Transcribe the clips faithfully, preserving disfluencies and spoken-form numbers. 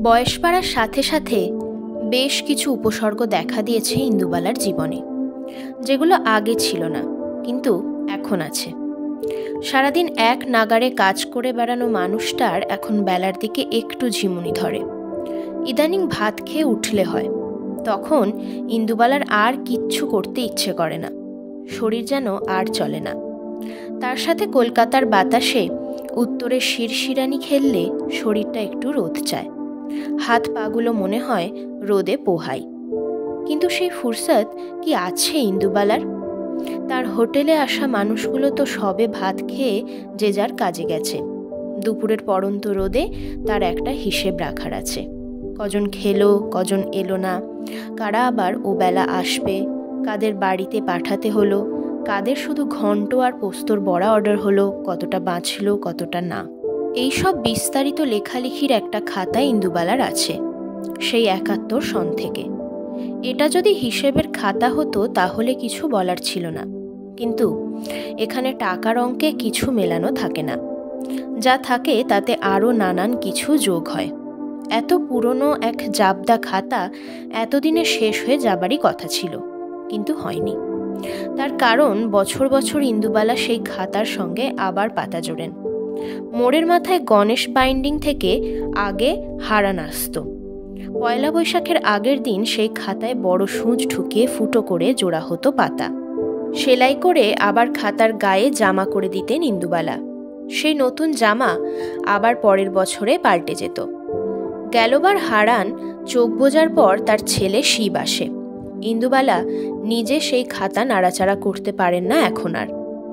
বয়স বাড়ার সাথে সাথে বেশ কিছু উপসর্গ দেখা দিয়েছে ইন্দুবালার জীবনে, যেগুলো আগে ছিল না কিন্তু এখন আছে। সারাদিন এক নাগাড়ে কাজ করে বেড়ানো মানুষটার এখন বেলার দিকে একটু ঝিমুনি ধরে। ইদানিং ভাত খেয়ে উঠলে হয়, তখন ইন্দুবালার আর কিচ্ছু করতে ইচ্ছে করে না, শরীর যেন আর চলে না। তার সাথে কলকাতার বাতাসে উত্তরের শিরশিরানি খেললে শরীরটা একটু রোদ চায়, হাত পাগুলো মনে হয় রোদে পোহাই। কিন্তু সেই ফুরসত কি আছে ইন্দুবালার? তার হোটেলে আসা মানুষগুলো তো সবে ভাত খেয়ে যে যার কাজে গেছে। দুপুরের পড়ন্ত রোদে তার একটা হিসেব রাখার আছে, কজন খেলো কজন এলো না, কারা আবার ও বেলা আসবে, কাদের বাড়িতে পাঠাতে হলো, কাদের শুধু ঘন্ট আর পোস্তর বড়া অর্ডার হলো, কতটা বাঁচলো কতটা না। এইসব বিস্তারিত লেখালেখির একটা খাতা ইন্দুবালার আছে সেই একাত্তর সন থেকে। এটা যদি হিসেবের খাতা হতো তাহলে কিছু বলার ছিল না, কিন্তু এখানে টাকার অঙ্কে কিছু মেলানো থাকে না, যা থাকে তাতে আরও নানান কিছু যোগ হয়। এত পুরনো এক জাবদা খাতা এতদিনে শেষ হয়ে যাবারই কথা ছিল, কিন্তু হয়নি। তার কারণ বছর বছর ইন্দুবালা সেই খাতার সঙ্গে আবার পাতা জোড়েন। মোড়ের মাথায় গণেশ বাইন্ডিং থেকে আগে হারান আসত। পয়লা বৈশাখের আগের দিন সেই খাতায় বড় সূঁচ ঢুকিয়ে ফুটো করে জোড়া হতো পাতা। সেলাই করে আবার খাতার গায়ে জামা করে দিতেন ইন্দুবালা। সেই নতুন জামা আবার পরের বছরে পাল্টে যেত। গেলবার হারান চোখ বোঝার পর তার ছেলে শিব আসে। ইন্দুবালা নিজে সেই খাতা নাড়াচাড়া করতে পারেন না এখন আর।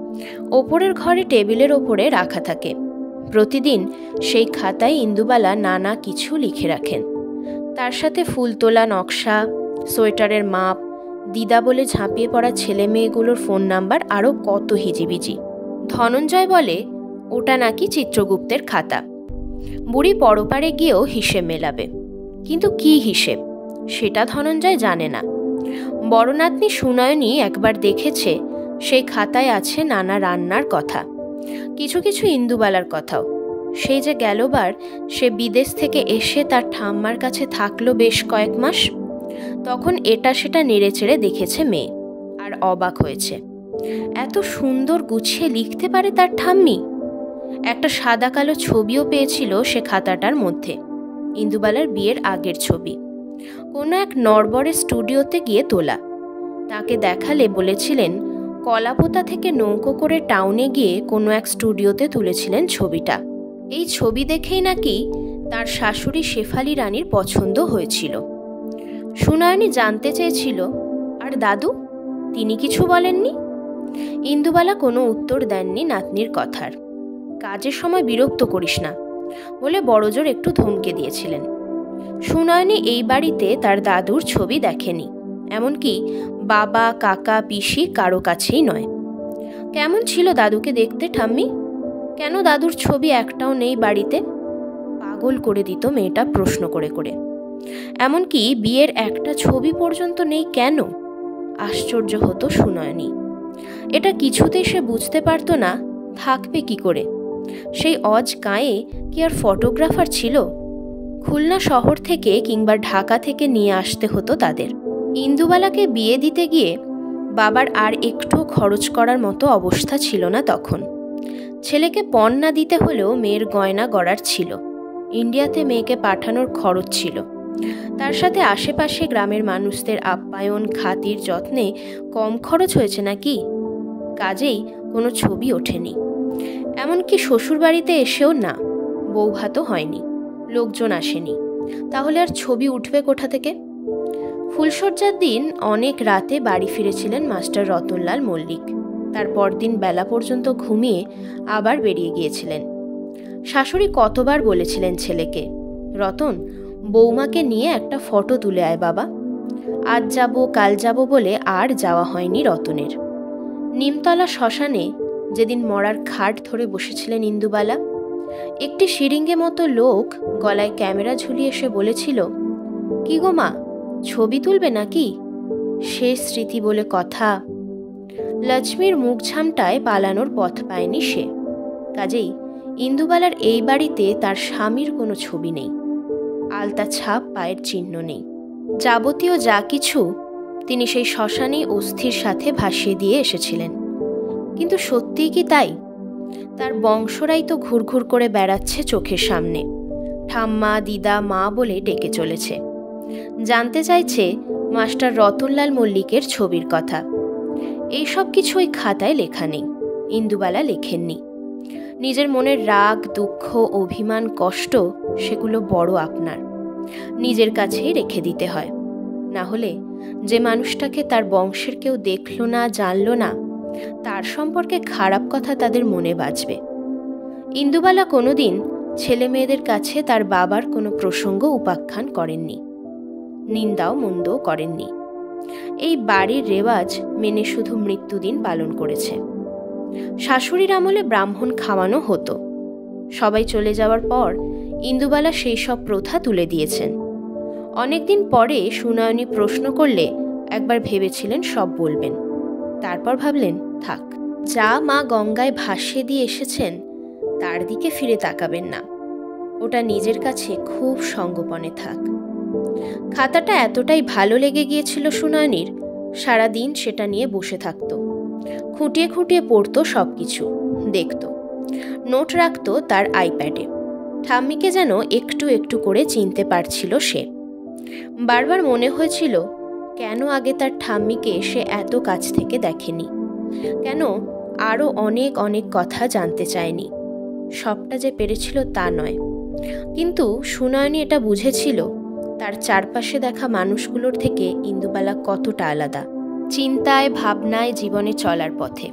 ওপরের ঘরে টেবিলের ওপরে রাখা থাকে। প্রতিদিন সেই খাতায় ইন্দুবালা নানা কিছু লিখে রাখেন। তার সাথে ফুল তোলা নকশা, সোয়েটারের মাপ, দিদা বলে ঝাঁপিয়ে পড়া ছেলে মেয়েগুলোর ফোন নাম্বার, আরও কত হিজিবিজি। ধনঞ্জয় বলে ওটা নাকি চিত্রগুপ্তের খাতা। বুড়ি পরপারে গিয়েও হিসেব মেলাবে, কিন্তু কি হিসেব সেটা ধনঞ্জয় জানে না। বড়নাতনি সুনয়নী একবার দেখেছে সেই খাতায় আছে নানা রান্নার কথা, কিছু কিছু ইন্দুবালার কথাও। সেই যে গেলবার সে বিদেশ থেকে এসে তার ঠাম্মার কাছে থাকলো বেশ কয়েক মাস, তখন এটা সেটা নেড়েচেড়ে দেখেছে মেয়ে, আর অবাক হয়েছে এত সুন্দর গুছিয়ে লিখতে পারে তার ঠাম্মি। একটা সাদা কালো ছবিও পেয়েছিল সে খাতাটার মধ্যে, ইন্দুবালার বিয়ের আগের ছবি, কোনো এক নরবরের স্টুডিওতে গিয়ে তোলা। তাকে দেখালে বলেছিলেন কলাপোতা থেকে নৌকো করে টাউনে গিয়ে কোনো এক স্টুডিওতে তুলেছিলেন ছবিটা। এই ছবি দেখেই নাকি তার শাশুড়ি শেফালি রানীর পছন্দ হয়েছিল। সুনয়নী জানতে চেয়েছিল, আর দাদু, তিনি কিছু বলেননি? ইন্দুবালা কোনো উত্তর দেননি নাতনির কথার। কাজের সময় বিরক্ত করিস না বলে বড়জোর একটু ধমকে দিয়েছিলেন। সুনয়নী এই বাড়িতে তার দাদুর ছবি দেখেনি, এমনকি বাবা কাকা পিসি কারো কাছেই নয়। কেমন ছিল দাদুকে দেখতে ঠাম্মি? কেন দাদুর ছবি একটাও নেই বাড়িতে? পাগল করে দিত মেয়েটা প্রশ্ন করে করে। এমনকি বিয়ের একটা ছবি পর্যন্ত নেই কেন? আশ্চর্য হতো সুনয়নী। এটা কিছুতেই সে বুঝতে পারত না, থাকবে কি করে? সেই অজ গাঁয়ে কি আর ফটোগ্রাফার ছিল? খুলনা শহর থেকে কিংবা ঢাকা থেকে নিয়ে আসতে হতো তাদের। ইন্দুবালাকে বিয়ে দিতে গিয়ে বাবার আর একটু খরচ করার মতো অবস্থা ছিল না তখন। ছেলেকে পণ না দিতে হলেও মেয়ের গয়না গড়ার ছিল, ইন্ডিয়াতে মেয়েকে পাঠানোর খরচ ছিল, তার সাথে আশেপাশে গ্রামের মানুষদের আপ্যায়ন খাতির যত্নে কম খরচ হয়েছে নাকি? কাজেই কোনো ছবি ওঠেনি। এমনকি শ্বশুরবাড়িতে এসেও না, বৌভাতও হয়নি, লোকজন আসেনি, তাহলে আর ছবি উঠবে কোথা থেকে? ফুলশয্যার দিন অনেক রাতে বাড়ি ফিরেছিলেন মাস্টার রতনলাল মল্লিক। তার পরদিন বেলা পর্যন্ত ঘুমিয়ে আবার বেরিয়ে গিয়েছিলেন। শাশুড়ি কতবার বলেছিলেন ছেলেকে, রতন, বৌমাকে নিয়ে একটা ফটো তুলে আয় বাবা। আজ যাব কাল যাব বলে আর যাওয়া হয়নি রতনের। নিমতলা শ্মশানে যেদিন মরার খাট ধরে বসেছিলেন ইন্দুবালা, একটি শিরিঙ্গে মতো লোক গলায় ক্যামেরা ঝুলিয়ে এসে বলেছিল, কি গো মা, ছবি তুলবে নাকি? শেষ স্মৃতি বলে কথা। লক্ষ্মীর মুখ ঝামটায় পালানোর পথ পায়নি সে। কাজেই ইন্দুবালার এই বাড়িতে তার স্বামীর কোনো ছবি নেই। আলতা ছাপ, পায়ের চিহ্ন নেই। যাবতীয় যা কিছু তিনি সেই শ্মশানেই অস্থির সাথে ভাসিয়ে দিয়ে এসেছিলেন। কিন্তু সত্যিই কি তাই? তার বংশরাই তো ঘুরঘুর করে বেড়াচ্ছে চোখের সামনে, ঠাম্মা, দিদা, মা বলে ডেকে চলেছে। জানতে চাইছে মাস্টার রতনলাল মল্লিকের ছবির কথা। এইসব কিছু ওই খাতায় লেখা নেই, ইন্দুবালা লেখেননি। নিজের মনের রাগ, দুঃখ, অভিমান, কষ্ট সেগুলো বড় আপনার, নিজের কাছেই রেখে দিতে হয়। না হলে যে মানুষটাকে তার বংশের কেউ দেখল না, জানল না, তার সম্পর্কে খারাপ কথা তাদের মনে বাজবে। ইন্দুবালা কোনোদিন ছেলে মেয়েদের কাছে তার বাবার কোনো প্রসঙ্গ উপাখ্যান করেননি, নিন্দাও মন্দও করেননি। এই বাড়ির রেওয়াজ মেনে শুধু মৃত্যুদিন পালন করেছে। শাশুড়ির আমলে ব্রাহ্মণ খাওয়ানো হতো। সবাই চলে যাওয়ার পর ইন্দুবালা সেই সব প্রথা তুলে দিয়েছেন। অনেকদিন পরে সুনয়নী প্রশ্ন করলে একবার ভেবেছিলেন সব বলবেন, তারপর ভাবলেন থাক, যা মা গঙ্গায় ভাসিয়ে দিয়ে এসেছেন তার দিকে ফিরে তাকাবেন না, ওটা নিজের কাছে খুব সঙ্গোপনে থাক। খাতাটা এতটাই ভালো লেগে গিয়েছিল সুনয়নীর, সারাদিন সেটা নিয়ে বসে থাকতো, খুঁটিয়ে খুঁটিয়ে পড়তো সব কিছু, দেখত, নোট রাখত তার আইপ্যাডে। ঠাম্মিকে যেন একটু একটু করে চিনতে পারছিল সে। বারবার মনে হয়েছিল কেন আগে তার ঠাম্মিকে সে এত কাছ থেকে দেখেনি, কেন আরও অনেক অনেক কথা জানতে চায়নি। সবটা যে পেরেছিল তা নয়, কিন্তু সুনয়নী এটা বুঝেছিল তার চারপাশে দেখা মানুষগুলোর থেকে ইন্দুবালা কতটা আলাদা, চিন্তায়, ভাবনায়, জীবনে চলার পথে।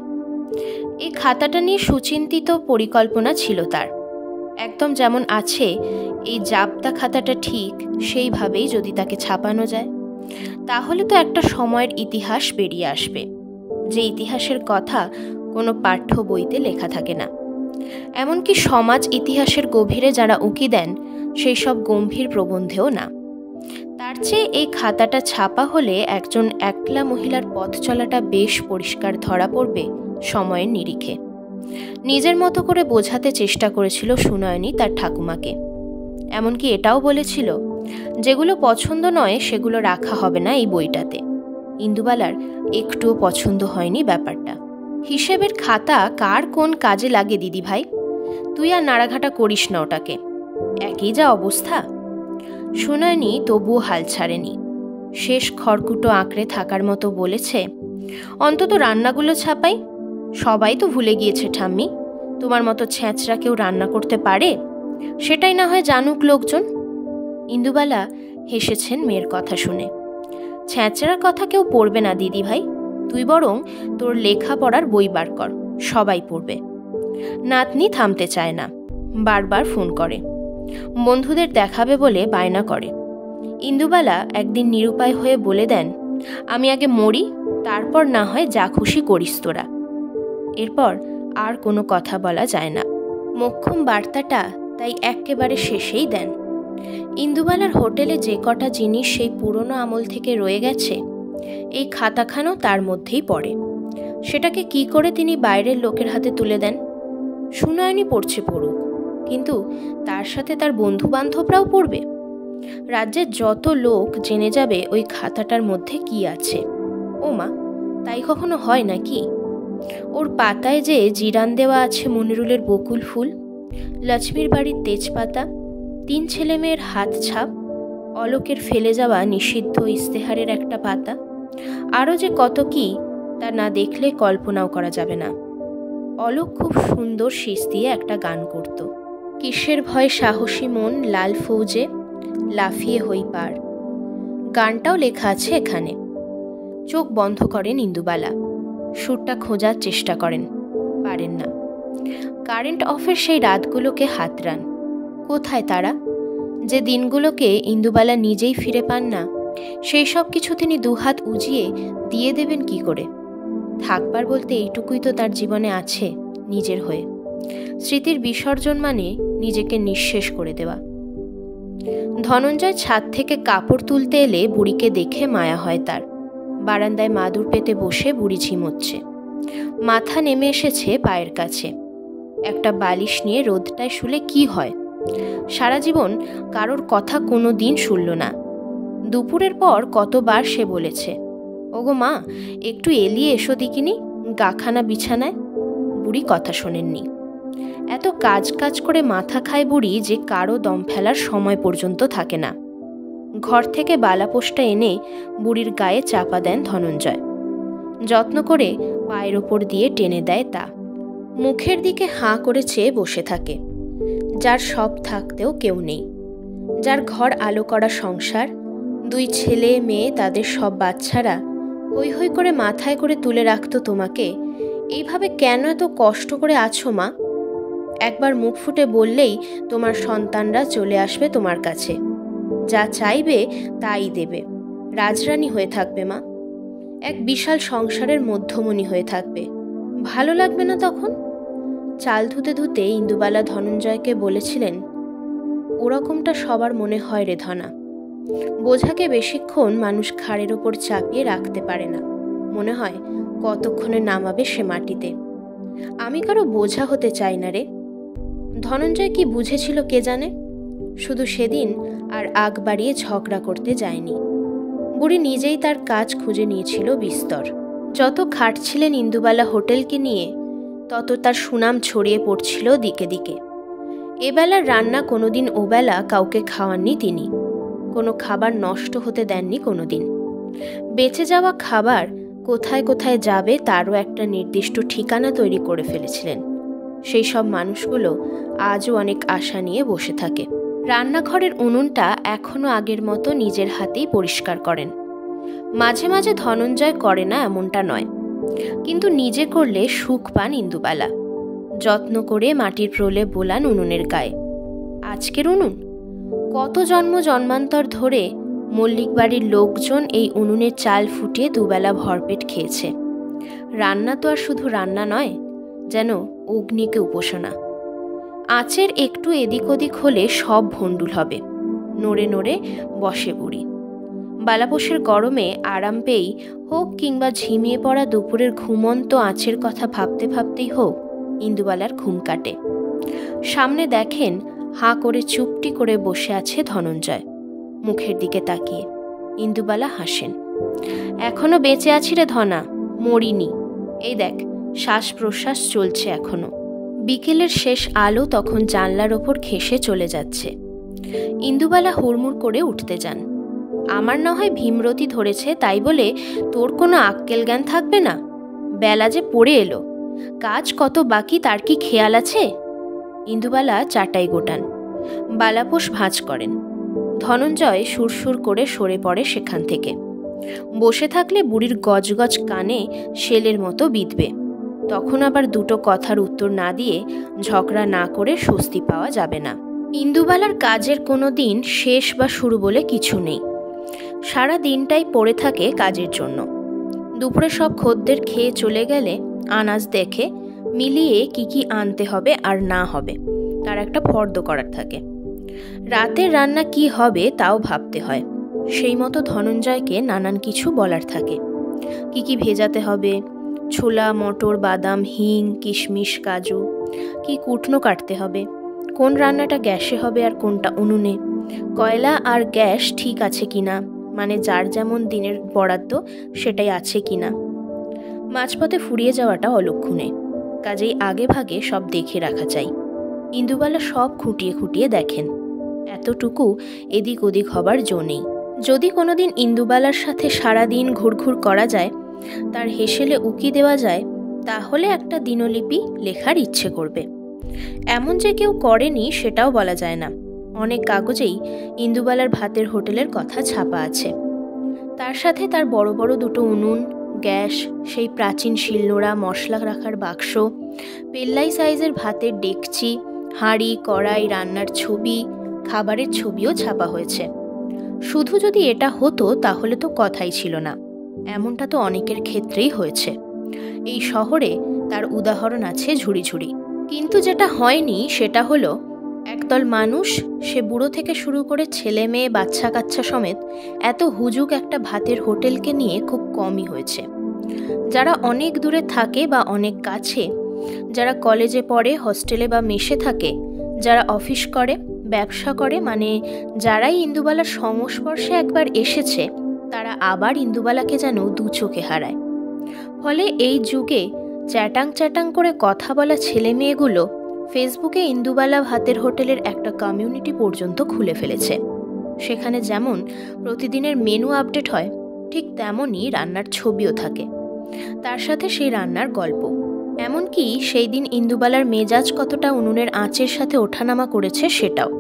এই খাতাটা নিয়ে সুচিন্তিত পরিকল্পনা ছিল তার। একদম যেমন আছে এই জাবদা খাতাটা, ঠিক সেইভাবেই যদি তাকে ছাপানো যায়, তাহলে তো একটা সময়ের ইতিহাস বেরিয়ে আসবে, যে ইতিহাসের কথা কোনো পাঠ্য বইতে লেখা থাকে না। এমনকি সমাজ ইতিহাসের গভীরে যারা উঁকি দেন সেই সব গম্ভীর প্রবন্ধেও না। তার চেয়ে এই খাতাটা ছাপা হলে একজন একলা মহিলার পথ চলাটা বেশ পরিষ্কার ধরা পড়বে সময়ের নিরিখে। নিজের মতো করে বোঝাতে চেষ্টা করেছিল সুনয়নী তার ঠাকুমাকে। এমনকি এটাও বলেছিল যেগুলো পছন্দ নয় সেগুলো রাখা হবে না এই বইটাতে। ইন্দুবালার একটুও পছন্দ হয়নি ব্যাপারটা। হিসেবের খাতা কার কোন কাজে লাগে দিদি ভাই, তুই আর নাড়াঘাটা করিস না ওটাকে, একই যা অবস্থা। সুনয়নী তবুও হাল ছাড়েনি। শেষ খড়কুটো আঁকড়ে থাকার মতো বলেছে, অন্তত রান্নাগুলো ছাপাই। সবাই তো ভুলে গিয়েছে ঠাম্মি, তোমার মতো ছ্যাঁচড়া কেউ রান্না করতে পারে, সেটাই না হয় জানুক লোকজন। ইন্দুবালা হেসেছেন মেয়ের কথা শুনে। ছ্যাঁচড়ার কথা কেউ পড়বে না দিদি ভাই, তুই বরং তোর লেখাপড়ার বই বার কর, সবাই পড়বে। নাতনি থামতে চায় না, বারবার ফোন করে, বন্ধুদের দেখাবে বলে বায়না করে। ইন্দুবালা একদিন নিরুপায় হয়ে বলে দেন, আমি আগে মরি, তারপর না হয় যা খুশি করিস তোরা। এরপর আর কোনো কথা বলা যায় না। মোক্ষম বার্তাটা তাই একেবারে শেষেই দেন। ইন্দুবালার হোটেলে যে কটা জিনিস সেই পুরনো আমল থেকে রয়ে গেছে, এই খাতাখানাও তার মধ্যেই পড়ে। সেটাকে কি করে তিনি বাইরের লোকের হাতে তুলে দেন? সুনয়নী পড়ছে পড়ুক, কিন্তু তার সাথে তার বন্ধু বান্ধবরাও পড়বে। রাজ্যের যত লোক জেনে যাবে ওই খাতাটার মধ্যে কি আছে। ও মা, তাই কখনো হয় নাকি? ওর পাতায় যে জিরান দেওয়া আছে মনিরুলের বকুল ফুল, লক্ষ্মীর বাড়ির তেজপাতা, তিন ছেলে মেয়ের হাত ছাপ, অলোকের ফেলে যাওয়া নিষিদ্ধ ইস্তেহারের একটা পাতা, আরও যে কত কি তা না দেখলে কল্পনাও করা যাবে না। অলোক খুব সুন্দর শীষ দিয়ে একটা গান করত, কিসের ভয় সাহসী মন লাল ফৌজে লাফিয়ে হই পার। গানটাও লেখা আছে এখানে। চোখ বন্ধ করেন ইন্দুবালা, সুরটা খোঁজার চেষ্টা করেন, পারেন না। কারেন্ট অফের সেই রাতগুলোকে হাতড়ান। কোথায় তারা? যে দিনগুলোকে ইন্দুবালা নিজেই ফিরে পান না, সেই সব কিছু তিনি দুহাত উজিয়ে দিয়ে দেবেন কি করে? থাকবার বলতে এইটুকুই তো তার জীবনে আছে, নিজের হয়ে। স্মৃতির বিসর্জন মানে নিজেকে নিঃশেষ করে দেওয়া। ধনঞ্জয় ছাদ থেকে কাপড় তুলতে এলে বুড়িকে দেখে মায়া হয় তার। বারান্দায় মাদুর পেতে বসে বুড়ি ঝিমোচ্ছে, মাথা নেমে এসেছে পায়ের কাছে। একটা বালিশ নিয়ে রোদটায় শুলে কি হয়, সারা জীবন কারোর কথা কোনো দিন শুনল না। দুপুরের পর কতবার সে বলেছে, ওগো মা, একটু এলিয়ে এসো দিকিনি, গাখানা বিছানায়। বুড়ি কথা শোনেননি। এত কাজ কাজ করে মাথা খায় বুড়ি যে কারো দম ফেলার সময় পর্যন্ত থাকে না। ঘর থেকে বালাপোষটা এনে বুড়ির গায়ে চাপা দেন ধনঞ্জয়। যত্ন করে পায়ের ওপর দিয়ে টেনে দেয় তা। মুখের দিকে হাঁ করে চেয়ে বসে থাকে। যার সব থাকতেও কেউ নেই, যার ঘর আলো করা সংসার, দুই ছেলে মেয়ে, তাদের সব বাচ্চারা হৈ হৈ করে মাথায় করে তুলে রাখতো তোমাকে, এইভাবে কেন এত কষ্ট করে আছো মা? একবার মুখ ফুটে বললেই তোমার সন্তানরা চলে আসবে তোমার কাছে, যা চাইবে তাই দেবে, রাজরানী হয়ে থাকবে মা, এক বিশাল সংসারের মধ্যমণি হয়ে থাকবে। ভালো লাগবে না তখন? চাল ধুতে ধুতে ইন্দুবালা ধনঞ্জয়কে বলেছিলেন, ওরকমটা সবার মনে হয় রে ধনা। বোঝাকে বেশিক্ষণ মানুষ ঘাড়ের ওপর চাপিয়ে রাখতে পারে না, মনে হয় কতক্ষণে নামাবে সে মাটিতে। আমি কারো বোঝা হতে চাই না রে। ধনঞ্জয় কি বুঝেছিল কে জানে, শুধু সেদিন আর আগ বাড়িয়ে ঝগড়া করতে যায়নি। বুড়ি নিজেই তার কাজ খুঁজে নিয়েছিল বিস্তর। যত খাটছিলেন ইন্দুবালা হোটেলকে নিয়ে, তত তার সুনাম ছড়িয়ে পড়ছিল দিকে দিকে। এবেলার রান্না কোনোদিন ওবেলা কাউকে খাওয়াননি তিনি, কোনো খাবার নষ্ট হতে দেননি কোনোদিন। বেঁচে যাওয়া খাবার কোথায় কোথায় যাবে তারও একটা নির্দিষ্ট ঠিকানা তৈরি করে ফেলেছিলেন। সেই সব মানুষগুলো আজও অনেক আশা নিয়ে বসে থাকে। রান্নাঘরের উনুনটা এখনও আগের মতো নিজের হাতেই পরিষ্কার করেন। মাঝে মাঝে ধনঞ্জয় করে না এমনটা নয়, কিন্তু নিজে করলে সুখ পান ইন্দুবালা। যত্ন করে মাটির প্রলেপ বোলান উনুনের গায়ে। আজকের উনুন? কত জন্ম জন্মান্তর ধরে মল্লিক বাড়ির লোকজন এই উনুনের চাল ফুটিয়ে দুবেলা ভরপেট খেয়েছে। রান্না তো আর শুধু রান্না নয়, যেন অগ্নিকে উপাসনা। আঁচের একটু এদিক ওদিক হলে সব ভণ্ডুল হবে। নড়ে নড়ে বসে বুড়ি। বালাপোষের গরমে আরাম পেয়েই হোক কিংবা ঝিমিয়ে পড়া দুপুরের ঘুমন্ত আঁচের কথা ভাবতে ভাবতেই হোক, ইন্দুবালার ঘুম কাটে। সামনে দেখেন হাঁ করে চুপটি করে বসে আছে ধনঞ্জয়, মুখের দিকে তাকিয়ে। ইন্দুবালা হাসেন। এখনো বেঁচে আছি রে ধনা, মরিনি। এই দেখ, শ্বাস প্রশ্বাস চলছে এখনো। বিকেলের শেষ আলো তখন জানলার ওপর ঘেঁষে চলে যাচ্ছে। ইন্দুবালা হুড়মুড় করে উঠতে যান। আমার না হয় ভীমরতি ধরেছে, তাই বলে তোর কোনো আক্কেল জ্ঞান থাকবে না? বেলা যে পড়ে এলো, কাজ কত বাকি তার কি খেয়াল আছে? ইন্দুবালা চাটাই গোটান, বালাপোষ ভাঁজ করেন। ধনঞ্জয় সুরসুর করে সরে পড়ে সেখান থেকে। বসে থাকলে বুড়ির গজগজ কানে শেলের মতো বিঁধবে। তখন আবার দুটো কথার উত্তর না দিয়ে ঝগড়া না করে স্বস্তি পাওয়া যাবে না। ইন্দুবালার কাজের কোনো দিন শেষ বা শুরু বলে কিছু নেই। সারা দিনটাই পড়ে থাকে কাজের জন্য। দুপুরে সব খদ্দের খেয়ে চলে গেলে আনাজ দেখে মিলিয়ে কি কি আনতে হবে আর না হবে তার একটা ফর্দ করার থাকে। রাতের রান্না কি হবে তাও ভাবতে হয়। সেই মতো ধনঞ্জয়কে নানান কিছু বলার থাকে। কি কি ভেজাতে হবে, ছোলা, মটর, বাদাম, হিং, কিশমিশ, কাজু, কি কুটনো কাটতে হবে, কোন রান্নাটা গ্যাসে হবে আর কোনটা উনুনে, কয়লা আর গ্যাস ঠিক আছে কিনা, মানে যার যেমন দিনের বরাদ্দ সেটাই আছে কিনা। মাঝপথে ফুরিয়ে যাওয়াটা অলক্ষণে, কাজেই আগে ভাগে সব দেখে রাখা চাই। ইন্দুবালা সব খুঁটিয়ে খুঁটিয়ে দেখেন। এতটুকু এদিক ওদিক হবার জো নেই। যদি কোনোদিন ইন্দুবালার সাথে সারাদিন ঘুরঘুর করা যায়, তার হেসেলে উকি দেওয়া যায়, তাহলে একটা দিনলিপি লেখার ইচ্ছে করবে। এমন যে কেউ করেনি সেটাও বলা যায় না। অনেক কাগজেই ইন্দুবালার ভাতের হোটেলের কথা ছাপা আছে। তার সাথে তার বড় বড় দুটো উনুন, গ্যাস, সেই প্রাচীন শিলনোড়া, মশলা রাখার বাক্স, পেল্লাই সাইজের ভাতের ডেকচি, হাঁড়ি, কড়াই, রান্নার ছবি, খাবারের ছবিও ছাপা হয়েছে। শুধু যদি এটা হতো তাহলে তো কথাই ছিল না। এমনটা তো অনেকের ক্ষেত্রেই হয়েছে। এই শহরে তার উদাহরণ আছে ঝুড়ি ঝুড়ি। কিন্তু যেটা হয়নি সেটা হলো একদল মানুষ, সে বুড়ো থেকে শুরু করে ছেলে মেয়ে, বাচ্চা কাচ্চা সমেত এত হুজুক একটা ভাতের হোটেলকে নিয়ে খুব কমই হয়েছে। যারা অনেক দূরে থাকে বা অনেক কাছে, যারা কলেজে পড়ে, হস্টেলে বা মেসে থাকে, যারা অফিস করে ব্যবসা করে, মানে যারাই ইন্দুবালার সংস্পর্শে একবার এসেছে তারা আবার ইন্দুবালাকে যেন দু চোখে হারায়। ফলে এই যুগে চ্যাটাং চ্যাটাং করে কথা বলা ছেলে মেয়েগুলো ফেসবুকে ইন্দুবালা ভাতের হোটেলের একটা কমিউনিটি পর্যন্ত খুলে ফেলেছে। সেখানে যেমন প্রতিদিনের মেনু আপডেট হয়, ঠিক তেমনই রান্নার ছবিও থাকে, তার সাথে সেই রান্নার গল্প। এমনকি সেই দিন ইন্দুবালার মেজাজ কতটা উনুনের আঁচের সাথে ওঠানামা করেছে সেটাও।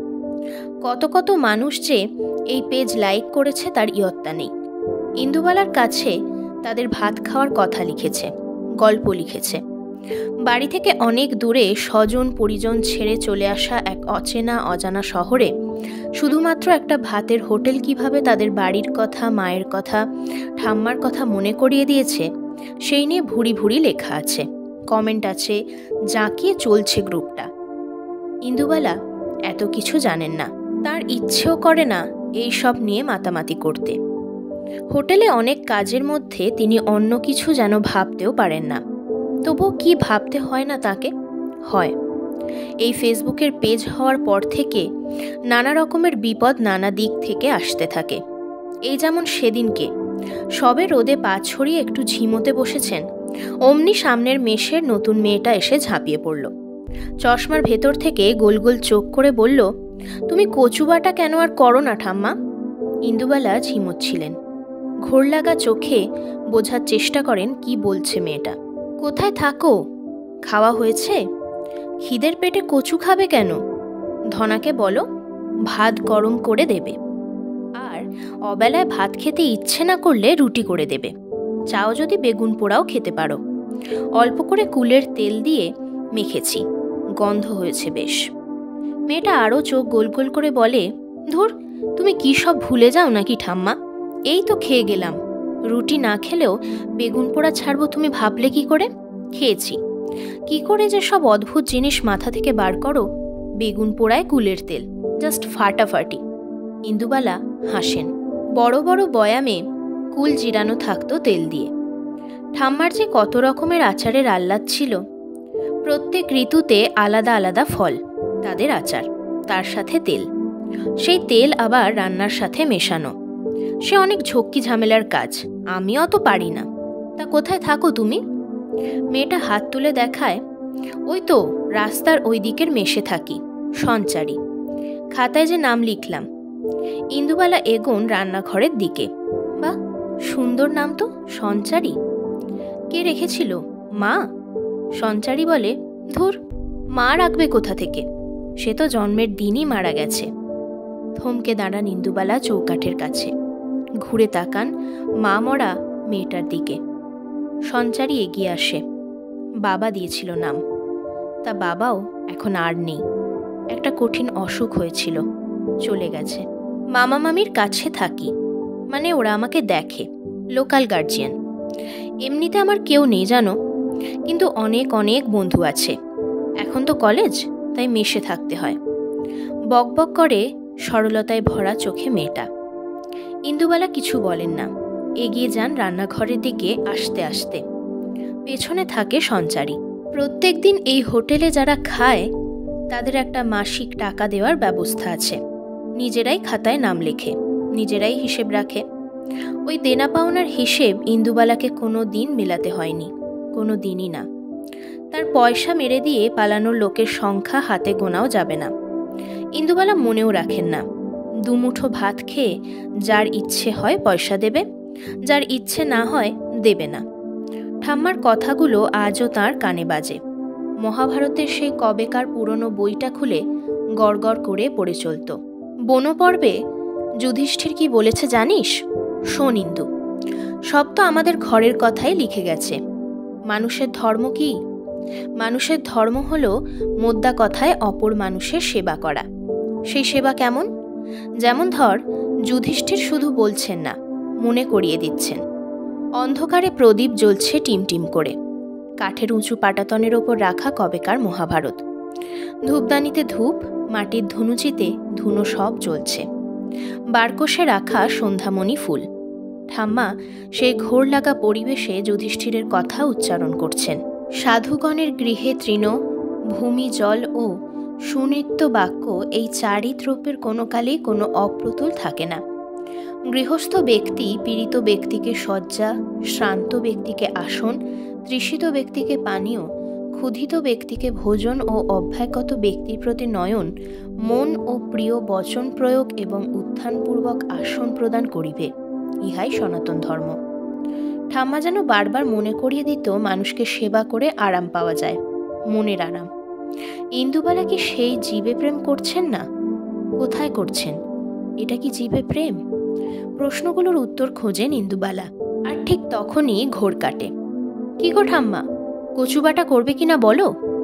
কত কত মানুষ যে এই পেজ লাইক করেছে তার ইয়ত্তা নেই। ইন্দুবালার কাছে তাদের ভাত খাওয়ার কথা লিখেছে, গল্প লিখেছে। বাড়ি থেকে অনেক দূরে স্বজন পরিজন ছেড়ে চলে আসা এক অচেনা অজানা শহরে শুধুমাত্র একটা ভাতের হোটেল কিভাবে তাদের বাড়ির কথা, মায়ের কথা, ঠাম্মার কথা মনে করিয়ে দিয়েছে সেই নিয়ে ভুরি ভুরি লেখা আছে, কমেন্ট আছে, জাঁকিয়ে চলছে গ্রুপটা। ইন্দুবালা এত কিছু জানেন না, তার ইচ্ছেও করে না এই সব নিয়ে মাতামাতি করতে। হোটেলে অনেক কাজের মধ্যে তিনি অন্য কিছু যেন ভাবতেও পারেন না। তবুও কি ভাবতে হয় না তাকে? হয়। এই ফেসবুকের পেজ হওয়ার পর থেকে নানা রকমের বিপদ নানা দিক থেকে আসতে থাকে। এই যেমন সেদিনকে সবে রোদে পা ছড়িয়ে একটু ঝিমোতে বসেছেন, অমনি সামনের মেষের নতুন মেয়েটা এসে ঝাঁপিয়ে পড়ল। চশমার ভেতর থেকে গোল গোল চোখ করে বলল, তুমি কচুবাটা কেন আর করো না ঠাম্মা? ইন্দুবালা ঝিমোচ্ছিলেন। ঘোর লাগা চোখে বোঝার চেষ্টা করেন কি বলছে মেয়েটা। কোথায় থাকো? খাওয়া হয়েছে? খিদের পেটে কচু খাবে কেন? ধনাকে বলো ভাত গরম করে দেবে, আর অবেলায় ভাত খেতে ইচ্ছে না করলে রুটি করে দেবে। চাও যদি বেগুন পোড়াও খেতে পারো। অল্প করে কুলের তেল দিয়ে মেখেছি, গন্ধ হয়েছে বেশ। মেয়েটা আরও চোখ গোল গোল করে বলে, ধুর, তুমি কি সব ভুলে যাও নাকি ঠাম্মা? এই তো খেয়ে গেলাম। রুটি না খেলেও বেগুন পোড়া ছাড়বো তুমি ভাবলে কি করে? খেয়েছি। কি করে যে সব অদ্ভুত জিনিস মাথা থেকে বার করো। বেগুন পোড়ায় কুলের তেল, জাস্ট ফাটাফাটি। ইন্দুবালা হাসেন। বড় বড় বয়ামে কুল জিরানো থাকতো তেল দিয়ে। ঠাম্মার যে কত রকমের আচারের আহ্লাদ ছিল। প্রত্যেক ঋতুতে আলাদা আলাদা ফল, তাদের আচার, তার সাথে তেল। সেই তেল আবার রান্নার সাথে মেশানো। সে অনেক ঝক্কি ঝামেলার কাজ, আমি অত পারি না। তা কোথায় থাকো তুমি? মেয়েটা হাত তুলে দেখায়, ওই তো রাস্তার ওই দিকের মেশে থাকি, সঞ্চারী। খাতায় যে নাম লিখলাম। ইন্দুবালা এগোন রান্নাঘরের দিকে। বাহ, সুন্দর নাম তো, সঞ্চারী। কে রেখেছিল? মা? সঞ্চারী বলে, ধুর, মা রাখবে কোথা থেকে? সে তো জন্মের দিনই মারা গেছে। থমকে দাঁড়ান ইন্দুবালা চৌকাঠের কাছে। ঘুরে তাকান মা মরা মেয়েটার দিকে। সঞ্চারী এগিয়ে আসে। বাবা দিয়েছিল নাম। তা বাবাও এখন আর নেই। একটা কঠিন অসুখ হয়েছিল, চলে গেছে। মামা মামির কাছে থাকি, মানে ওরা আমাকে দেখে, লোকাল গার্জিয়ান। এমনিতে আমার কেউ নেই জানো, কিন্তু অনেক অনেক বন্ধু আছে। এখন তো কলেজ, তাই মেশে থাকতে হয়। বকবক করে সরলতায় ভরা চোখে মেয়েটা। ইন্দুবালা কিছু বলেন না, এগিয়ে যান রান্নাঘরের দিকে। আসতে আসতে পেছনে থাকে সঞ্চারী। প্রত্যেক দিন এই হোটেলে যারা খায় তাদের একটা মাসিক টাকা দেওয়ার ব্যবস্থা আছে। নিজেরাই খাতায় নাম লেখে, নিজেরাই হিসেব রাখে। ওই দেনা পাওনার হিসেব ইন্দুবালাকে কোনো দিন মেলাতে হয়নি, কোনো দিনই না। তার পয়সা মেরে দিয়ে পালানোর লোকের সংখ্যা হাতে গোনাও যাবে না। ইন্দুবালা মনেও রাখেন না। দুমুঠো ভাত খেয়ে যার ইচ্ছে হয় পয়সা দেবে, যার ইচ্ছে না হয় দেবে না। ঠাম্মার কথাগুলো আজও তাঁর কানে বাজে। মহাভারতের সেই কবেকার পুরনো বইটা খুলে গড়গড় করে পড়ে চলত। বনপর্বে যুধিষ্ঠির কি বলেছে জানিস? শোন ইন্দু, সব তো আমাদের ঘরের কথাই লিখে গেছে। মানুষের ধর্ম কি? মানুষের ধর্ম হলো মোদ্দা কথায় অপর মানুষের সেবা করা। সেই সেবা কেমন? যেমন ধর, যুধিষ্ঠির শুধু বলছেন না, মনে করিয়ে দিচ্ছেন। অন্ধকারে প্রদীপ জ্বলছে টিমটিম করে। কাঠের উঁচু পাটাতনের ওপর রাখা কবেকার মহাভারত। ধূপদানিতে ধূপ, মাটির ধুনুচিতে ধুনো সব জ্বলছে। বারকোষে রাখা সন্ধ্যামণি ফুল। ঠাম্মা সেই ঘোর লাগা পরিবেশে যুধিষ্ঠিরের কথা উচ্চারণ করছেন। সাধুগণের গৃহে তৃণ, ভূমি, জল ও সুনিত্য বাক্য এই চারি দ্রব্যের কোনো কালেই কোনো অপ্রতুল থাকে না। গৃহস্থ ব্যক্তি পীড়িত ব্যক্তিকে শয্যা, শ্রান্ত ব্যক্তিকে আসন, তৃষিত ব্যক্তিকে পানীয়, ক্ষুধিত ব্যক্তিকে ভোজন ও অভ্যাগত ব্যক্তির প্রতি নয়ন, মন ও প্রিয় বচন প্রয়োগ এবং উত্থানপূর্বক আসন প্রদান করিবে। ইহাই সনাতন ধর্ম। ঠাম্মা যেন বারবার মনে করিয়ে দিত মানুষকে সেবা করে আরাম পাওয়া যায়, মনের আরাম। ইন্দুবালা কি সেই জীবে প্রেম করছেন না? কোথায় করছেন? এটা কি জীবে প্রেম? প্রশ্নগুলোর উত্তর খোঁজেন ইন্দুবালা। আর ঠিক তখনই ঘোর কাটে। কি গো ঠাম্মা, কচুবাটা করবে কিনা বলো?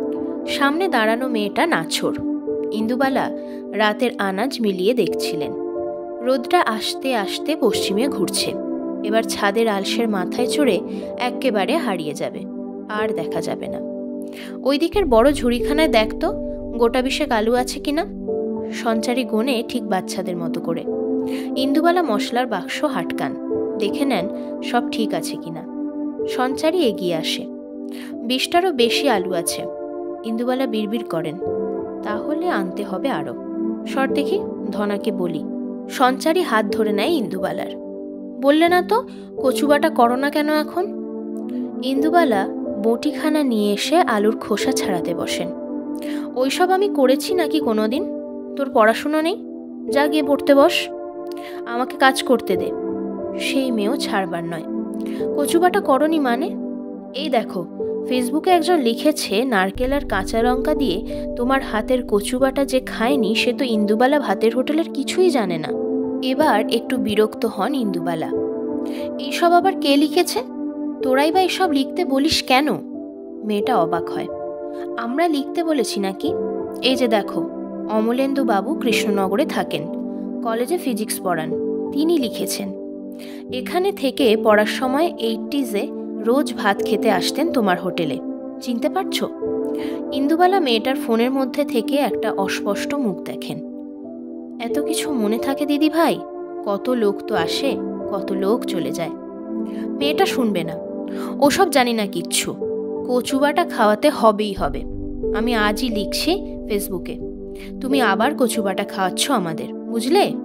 সামনে দাঁড়ানো মেয়েটা নাছোড়। ইন্দুবালা রাতের আনাজ মিলিয়ে দেখছিলেন। রোদটা আসতে আসতে পশ্চিমে ঘুরছে। এবার ছাদের আলসের মাথায় চড়ে এক্কেবারে হারিয়ে যাবে, আর দেখা যাবে না। ওই দিকের বড় ঝুড়িখানায় দেখতো গোটা বিশেক আলু আছে কিনা। সঞ্চারী গোনে ঠিক বাচ্চাদের মতো করে। ইন্দুবালা মশলার বাক্স হাটকান, দেখে নেন সব ঠিক আছে কিনা। সঞ্চারী এগিয়ে আসে। বিশটারও বেশি আলু আছে। ইন্দুবালা বিড়বিড় করেন, তাহলে আনতে হবে আরো। সর দেখি, ধনাকে বলি। সঞ্চারী হাত ধরে নেয় ইন্দুবালার। বললে না তো কচুবাটা করো না কেন এখন? ইন্দুবালা বটিখানা নিয়ে এসে আলুর খোসা ছাড়াতে বসেন। ওইসব আমি করেছি নাকি কোনোদিন? তোর পড়াশুনো নেই? যা গিয়ে পড়তে বস, আমাকে কাজ করতে দে। সেই মেয়েও ছাড়বার নয়। কচুবাটা করনি মানে? এই দেখো, ফেসবুকে একজন লিখেছে নারকেল আর কাঁচা লঙ্কা দিয়ে তোমার হাতের কচুবাটা যে খায়নি সে তো ইন্দুবালা ভাতের হোটেলের কিছুই জানে না। এবার একটু বিরক্ত হন ইন্দুবালা। এইসব আবার কে লিখেছে? তোরাই বা এসব লিখতে বলিস কেন? মেয়েটা অবাক হয়। আমরা লিখতে বলেছি নাকি? এই যে দেখো, অমলেন্দু বাবু কৃষ্ণনগরে থাকেন, কলেজে ফিজিক্স পড়ান, তিনি লিখেছেন। এখানে থেকে পড়ার সময় এইটিজে রোজ ভাত খেতে আসতেন তোমার হোটেলে, চিনতে পারছো? ইন্দুবালা মেয়েটার ফোনের মধ্যে থেকে একটা অস্পষ্ট মুখ দেখেন। এত কিছু মনে থাকে দিদি ভাই? কত লোক তো আসে, কত লোক চলে যায়। মেয়েটা শুনবে না। ওসব জানি না কিচ্ছু। কচুবাটা খাওয়াতে হবেই হবে। আমি আজই লিখছি ফেসবুকে, তুমি আবার কচুবাটা খাওয়াচ্ছ আমাদের, বুঝলে?